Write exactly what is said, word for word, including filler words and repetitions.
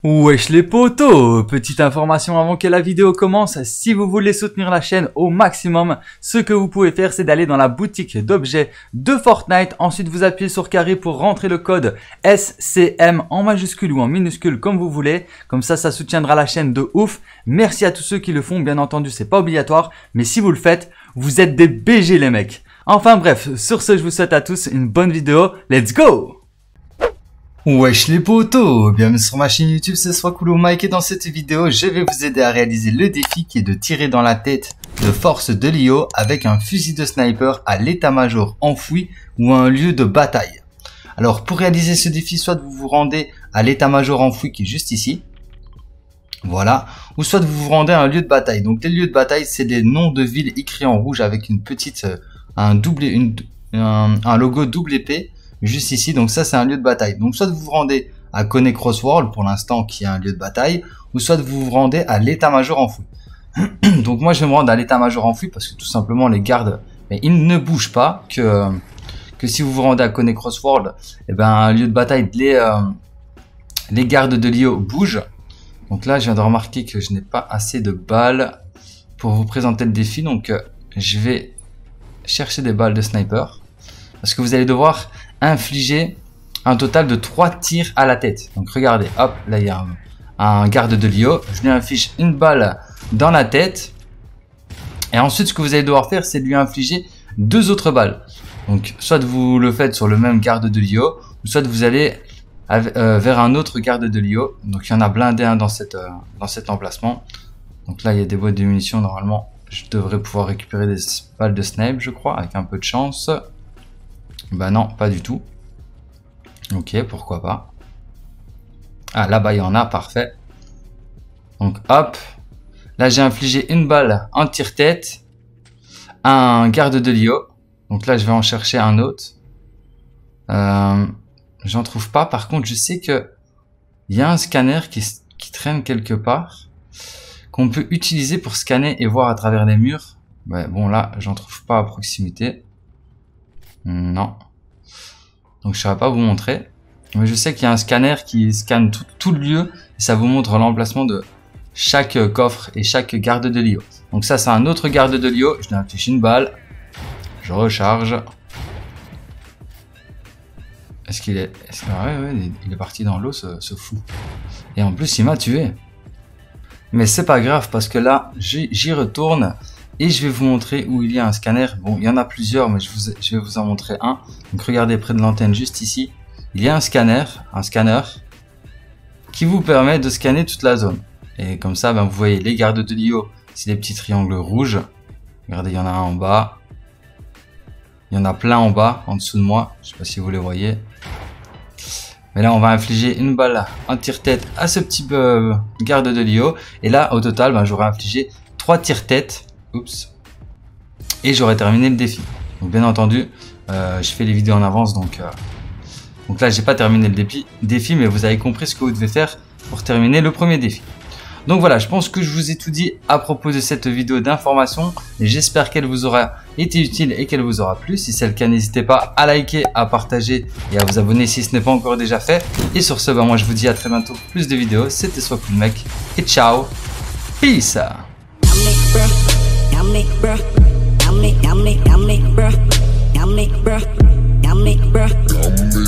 Wesh les potos, petite information avant que la vidéo commence, si vous voulez soutenir la chaîne au maximum, ce que vous pouvez faire c'est d'aller dans la boutique d'objets de Fortnite, ensuite vous appuyez sur carré pour rentrer le code S C M en majuscule ou en minuscule comme vous voulez, comme ça ça soutiendra la chaîne de ouf. Merci à tous ceux qui le font, bien entendu c'est pas obligatoire, mais si vous le faites, vous êtes des B G les mecs. Enfin bref, sur ce je vous souhaite à tous une bonne vidéo, let's go! Wesh les potos, bienvenue sur ma chaîne YouTube, c'est Swakulo Mike et dans cette vidéo, je vais vous aider à réaliser le défi qui est de tirer dans la tête de force de Lio avec un fusil de sniper à l'état-major enfoui ou à un lieu de bataille. Alors pour réaliser ce défi, soit vous vous rendez à l'état-major enfoui qui est juste ici, voilà, ou soit vous vous rendez à un lieu de bataille. Donc les lieux de bataille, c'est des noms de villes écrits en rouge avec une petite, un double, une, un, un logo double épée. Juste ici, donc ça c'est un lieu de bataille. Donc soit vous vous rendez à Coney Crossworld pour l'instant qui est un lieu de bataille, ou soit vous vous rendez à l'état-major enfoui. Donc moi je vais me rendre à l'état-major enfoui parce que tout simplement les gardes, mais ils ne bougent pas, que que si vous vous rendez à Coney Crossworld, et ben un lieu de bataille, les euh, les gardes de Lio bougent. Donc là je viens de remarquer que je n'ai pas assez de balles pour vous présenter le défi, donc euh, je vais chercher des balles de sniper parce que vous allez devoir infliger un total de trois tirs à la tête. Donc regardez, hop, là il y a un, un garde de Lio, je lui inflige une balle dans la tête et ensuite ce que vous allez devoir faire c'est lui infliger deux autres balles. Donc soit vous le faites sur le même garde de Lio, ou soit vous allez euh, vers un autre garde de Lio. Donc il y en a blindé un dans, cette, euh, dans cet emplacement. Donc là il y a des boîtes de munitions, normalement je devrais pouvoir récupérer des balles de snipe je crois, avec un peu de chance. Bah non, pas du tout. Ok, pourquoi pas. Ah, là-bas, il y en a, parfait. Donc, hop. Là, j'ai infligé une balle en tire-tête à un garde de Lio. Donc là, je vais en chercher un autre. Euh, J'en trouve pas. Par contre, je sais que il y a un scanner qui, qui traîne quelque part, qu'on peut utiliser pour scanner et voir à travers les murs. Ouais, bon, là, j'en trouve pas à proximité. Non. Donc je ne saurais pas vous montrer. Mais je sais qu'il y a un scanner qui scanne tout, tout le lieu. Et ça vous montre l'emplacement de chaque coffre et chaque garde de Lio. Donc ça c'est un autre garde de Lio. Je lui inflige une balle. Je recharge. Est-ce qu'il est... Est -ce... ouais, ouais, il est parti dans l'eau ce, ce fou. Et en plus il m'a tué. Mais c'est pas grave parce que là j'y retourne. Et je vais vous montrer où il y a un scanner. Bon, il y en a plusieurs, mais je, vous, je vais vous en montrer un. Donc regardez près de l'antenne juste ici. Il y a un scanner, un scanner qui vous permet de scanner toute la zone. Et comme ça, ben, vous voyez les gardes de Lio, c'est des petits triangles rouges. Regardez, il y en a un en bas. Il y en a plein en bas, en dessous de moi. Je sais pas si vous les voyez. Mais là, on va infliger une balle en tire-tête à ce petit euh, garde de Lio. Et là, au total, ben, j'aurai infligé trois tire-tête. Oups. Et j'aurais terminé le défi. Donc bien entendu, euh, je fais les vidéos en avance, donc euh, donc là j'ai pas terminé le défi, défi, mais vous avez compris ce que vous devez faire pour terminer le premier défi. Donc voilà, je pense que je vous ai tout dit à propos de cette vidéo d'information. J'espère qu'elle vous aura été utile et qu'elle vous aura plu. Si c'est le cas, n'hésitez pas à liker, à partager et à vous abonner si ce n'est pas encore déjà fait. Et sur ce, bah, moi je vous dis à très bientôt pour plus de vidéos. C'était Swakulo Mike et ciao, peace. Yummy, bruh. Yummy, yummy, yummy, bruh. Yummy, bruh. Yummy, bruh.